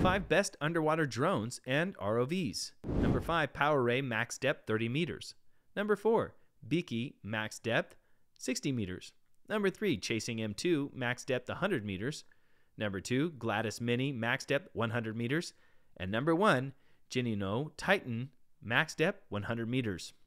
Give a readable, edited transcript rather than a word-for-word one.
5 best underwater drones and ROVs. Number 5, Power Ray max depth 30 meters. Number 4, Beaky max depth 60 meters. Number 3, Chasing M2 max depth 100 meters. Number 2, Gladys Mini max depth 100 meters. And number 1, Genino Titan max depth 100 meters.